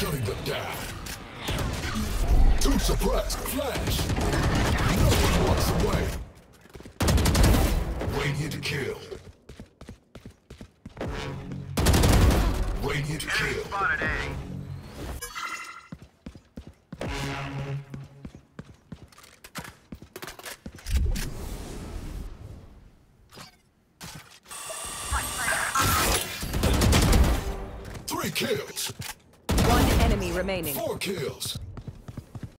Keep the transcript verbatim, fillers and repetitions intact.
Shutting them down. Two suppressed. Flash. No one walks away. Radiant kill. Radiant kill. Spotted A. Three kills. One enemy remaining. Four kills.